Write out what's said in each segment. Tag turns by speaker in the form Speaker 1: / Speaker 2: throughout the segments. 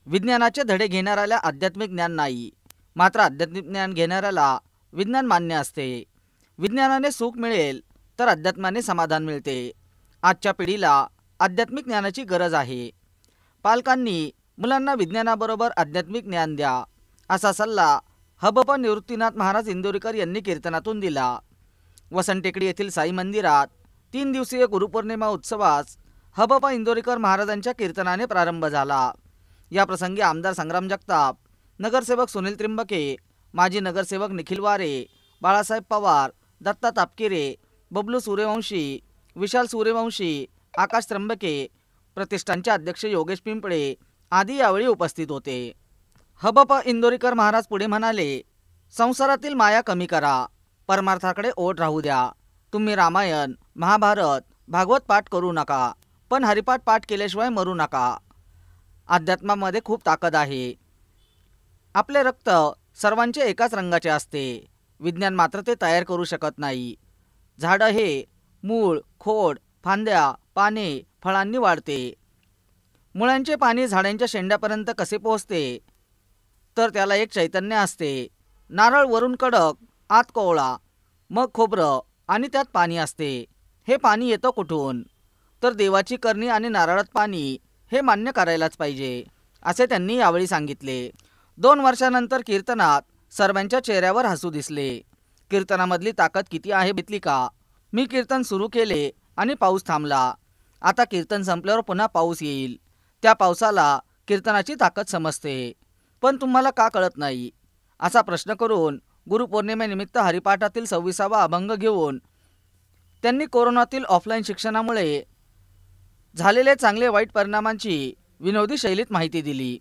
Speaker 1: विज्ञानाचे धडे घेणाऱ्याला आध्यात्मिक ज्ञान नाही, मात्र आध्यात्मिक ज्ञान घेणाऱ्याला विज्ञान मान्य असते। विज्ञानाने सुख मिळेल तर अध्यात्माने समाधान मिळते। आजच्या पिढीला आध्यात्मिक ज्ञानाची गरज आहे। पालकांनी मुलांना विज्ञानाबरोबर आध्यात्मिक ज्ञान द्या, असा सल्ला हबप निवृत्तीनाथ महाराज इंदोरीकर यांनी कीर्तनातून दिला। वसंत टेकडी येथील साई मंदिरात 3 दिवसीय गुरुपौर्णिमा उत्सवास हबप इंदोरीकर महाराजांच्या कीर्तनाने प्रारंभ झाला। या प्रसंगी आमदार संग्राम जगताप, नगरसेवक सुनील त्रिंबके, माजी नगरसेवक निखिल वारे, बाळासाहेब पवार, दत्ता तापकिरे, बबलू सूर्यवंशी, विशाल सूर्यवंशी, आकाश त्र्यंबके, प्रतिष्ठानचे अध्यक्ष योगेश पिंपळे आदी यावेळी उपस्थित होते। हबप इंदोरीकर महाराज पुढे म्हणाले, संसारातील माया कमी करा, परमार्थाकडे ओढ राहू द्या। तुम्ही रामायण, महाभारत, भागवत पाठ करू नका, पण हरिपाठ पाठ केल्याशिवाय मरू नका। अध्यात्मामध्ये खूप ताकद आहे। आपले रक्त सर्वांचे एकाच रंगाचे असते, विज्ञान मात्र ते तयार करू शकत नाही। झाडं हे मूळ, खोड, फांद्या, पाने, फळांनी वाढते। मुळांचे पाणी झाडांच्या शेंड्यापर्यंत कसे पोहोचते, तर त्याला एक चैतन्य असते। नारळ वरून कडक, आत कोवळा, मग खोबरं आणि त्यात पाणी असते। हे पाणी येतं कुठून, तर देवाची करणी आणि नारळात पाणी हे मान्य करायलाच पाहिजे, असे त्यांनी यावेळी सांगितले। 2 वर्षानंतर कीर्तनात सर्वांच्या चेहऱ्यावर हसू दिसले। कीर्तनामधली ताकद किती आहे बघितली का? मी कीर्तन सुरू केले आणि पाऊस थांबला। आता कीर्तन संपल्यावर पुन्हा पाऊस येईल। त्या पावसाला कीर्तनाची ताकद समजते, पण तुम्हाला का कळत नाही, असा प्रश्न करून गुरुपौर्णिमेनिमित्त हरिपाठातील 26वा अभंग घेऊन त्यांनी कोरोनातील ऑफलाईन शिक्षणामुळे झालेले चांगले वाईट परिणामांची विनोदी शैलीत माहिती दिली।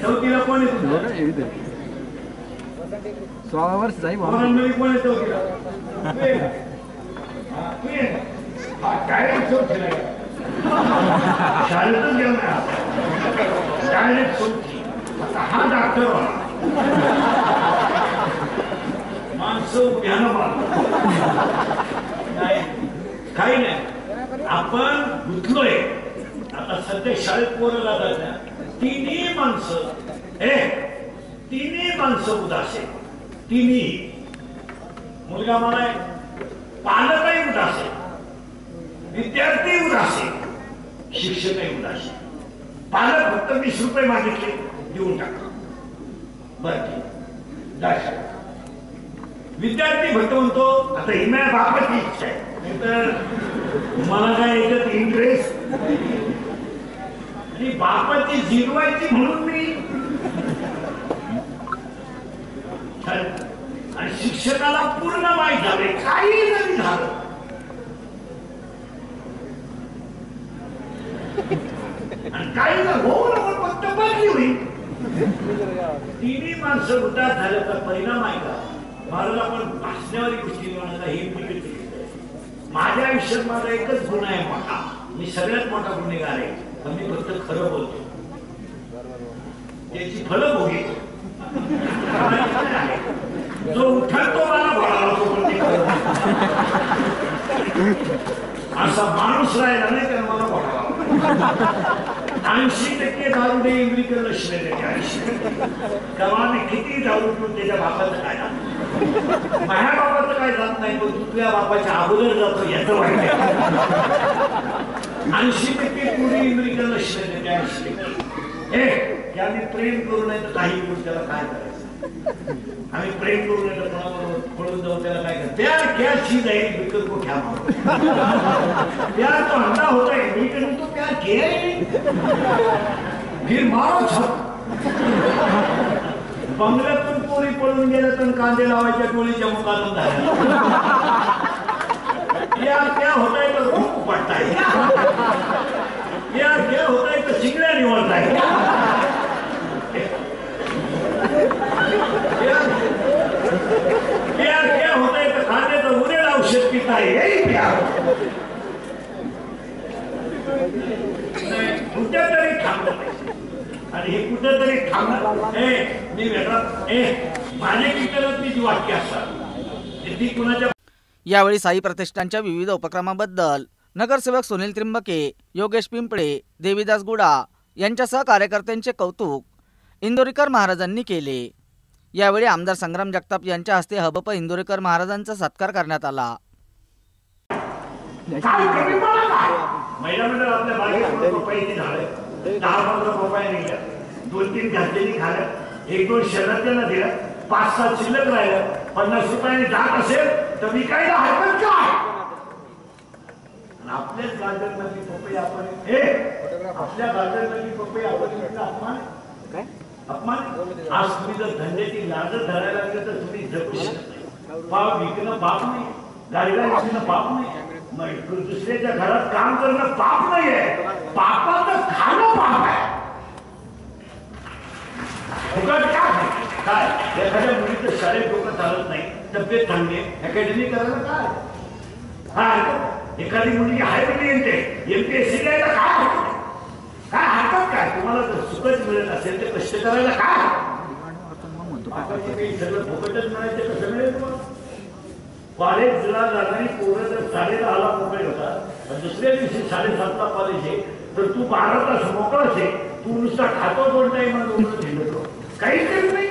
Speaker 2: काही नाही, आपण गुंतलोय। आता सध्या शाळेत पोरं जातात, तिन्ही माणसं उदास आहे। तिन्ही मुलगा मला पालकही उदास आहे, विद्यार्थी उदास आहे, शिक्षकही उदास आहे। पालक फक्त 20 रुपये मागितले, देऊन टाका, बरं विद्यार्थी फक्त म्हणतो आता ही माझ्या बापाची इच्छा आहे, तर मला काय याच्यात इंटरेस्ट आणि बापाची जिरवायची म्हणून मी। आणि शिक्षकाला पूर्ण माहीत झाले, काही जरी झालं आणि काही होऊ नको, फक्त बदली होईल। तिन्ही माणसं उदास झाल्याचा परिणाम आहे का? मला पण भासण्यावारी गोष्टी म्हणायला हे माझ्या आयुष्यात माझा एकच गुण आहे मोठा, मी सगळ्यात मोठा गुन्हेगार आहे, पण मी फक्त खरं बोलतो, त्याची फळं भोगीतो। जो उठतो मला बोलावा, असा माणूस राहिला नाही त्यानं मला बोलावा। 80% दारू दे इंग्लिकला शिवाय 80% तेव्हा मी किती दारू पिऊन त्याच्या बापाचं काय जात, माझ्या बापाचं काय जात नाही, पण तू तुझ्या बापाच्या अगोदर जातो याचं वाईट आहे। 80% पुढे इंग्लिकला शिवाय 80%। हे आम्ही प्रेम करू नाही तर काही करू, त्याला काय करायचं? आम्ही प्रेम करू नाही तर कोणाबरोबर पळून जाऊ, त्याला काय करायचं? प्यार क्या चीज है, विकल्प को क्या मानो? प्यार तो अंडा होता है, लेकिन तो प्यार किया ही नहीं, फिर मारो छप। बंगल्यातून पोरी पळून गेलं तर कांदे लावायच्या टोळीच्या मुखातून झाल्या। प्यार क्या होता है तो रूप पड़ता है, प्यार क्या होता है तो सिगरेट निवडता है। प्यार क्या होता है तो खाने तो उन्हें औषध पीता है, यही प्यार। कुठेतरी थांबलं आणि हे कुठेतरी थांबलं। मी वेगळा माझे कीर्तनातली जी वाक्य असतात ती कुणाच्या।
Speaker 1: यावेळी साई प्रतिष्ठानच्या विविध उपक्रमाबद्दल नगरसेवक सुनील त्रिंबके, योगेश पिंपळे, देवीदास गुडा यांच्यासह कार्यकर्त्यांचे कौतुक इंदोरीकर महाराजांनी केले। यावेळी आमदार संग्राम जगताप यांच्या हस्ते हबप इंदोरीकर महाराजांचा सत्कार करण्यात आला।
Speaker 2: काय कमी पडला काय? महिला मंडळ आपल्या बागेत पपईची झाडं 10-15 पपया निघल्या, 2-3 घातलेली खाल्या, 1-2 शहरातल्याला दिल्या, 5-7 शिल्लक राहिलं, 50 रुपयाने जात असेल तर विकायला हरकत काय? आपल्याच गार्डनमधली पपई आपण आपल्या गार्डनमधली पपई आपण इतका अपमान काय अपमान? आज तुम्ही जर धंद्याची लाज धरायला लागले तर तुम्ही जगू शकत नाही। पाव विकणं पाप नाही, गाडीला विकणं पाप नाही, मग दुसऱ्याच्या घरात काम करणं पाप नाहीये, पापाचं खाणं पाप आहे। फुकट काय एखाद्या मुलीचं शाळेत डोकं चालत नाही, तब्येत चांगली अकॅडमी करायला काय? हा एखादी मुलगी हायवेली येते MPSC द्यायला काय काय हरकत काय? तुम्हाला जर सुखच मिळत असेल तर कष्ट करायला काय? सगळं फुकटच मिळायचं कसं मिळेल तुम्हाला? कॉलेजला जाणारी पोरं जर 10:30ला मोकळे होतात, दुसऱ्या दिवशी 7:30ला कॉलेज आहे, तर तू 12 तास मोकळच आहे, तू नुसता खातो 2 टाइम झेलतो, काहीच करत नाही।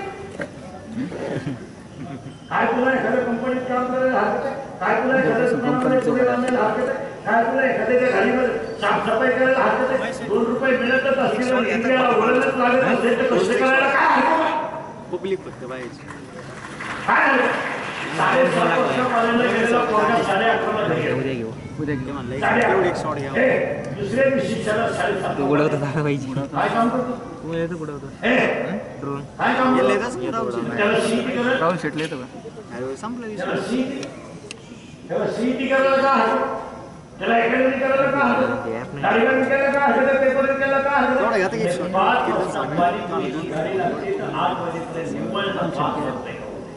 Speaker 2: काय तुला एखाद्या कंपनीत काम करायला हरकत आहे? काय तुला एखाद्या दुकानामध्ये पुढे बांधायला हरकत आहे? काय तुला एखाद्याच्या घरामध्ये साफसफाई करायला हरकत आहे? 2 रुपये मिळतच असतील इंडियाला वळणच लागत असेल तर कष्ट करायला काय हरकत आहे?
Speaker 3: पब्लिक फक्त बाहेरची
Speaker 2: काय झालं? 7.5 वर्ष कॉलेजला गेलेला पोरगा 11:30ला घरी येतो।
Speaker 3: एवढी एक शॉट घ्या
Speaker 2: दुसऱ्या दिवशी त्याला 7:30 काय काम करतो?
Speaker 3: ड्रोन
Speaker 2: काय काम
Speaker 3: गेले
Speaker 2: करतो?
Speaker 3: का
Speaker 2: त्याला CET करायला
Speaker 3: राहुल शेटले येतो का? अरे संपला विषय
Speaker 2: त्याला CET करायला का हरकत? त्याला अकॅडमी करायला का हरकत? गाडीला विकायला का हरकत? पेपर विकायला का हरकत?
Speaker 3: तेवढा घ्या की
Speaker 2: 5 वर्षात बारीक तुझी गाडी लागते तर 8 वाजेपर्यंत निव्वळचा 5 वाजता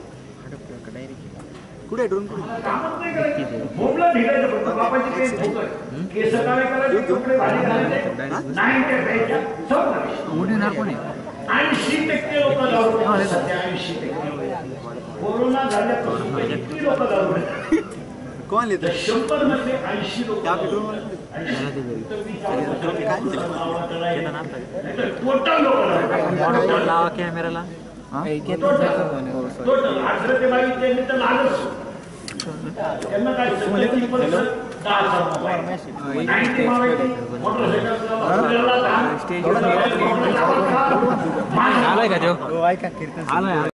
Speaker 3: कुठे ड्रोन कुठे
Speaker 2: कामच नाही करायचं, भोगला भिडायचं फक्त, बापाची केस भोगलं, केस काय करायचे, कपडे भारी घालायचे, नाही ते घ्यायच्या, संपलं. 80% लोक दारू पितात सध्या, 80%. कोरोना झाल्यापासून किती लोक दारू पितात?
Speaker 3: कोण येतं
Speaker 2: 100 मध्ये 80 लोक टोटल लोक
Speaker 3: लावा कॅमेराला
Speaker 2: टोटल 18 ते 22 त्यांनी तर लालच त्यांना काय 10,000 मोबाईल 90 मोटरसायकल
Speaker 3: आलाय का तो? ऐका कीर्तन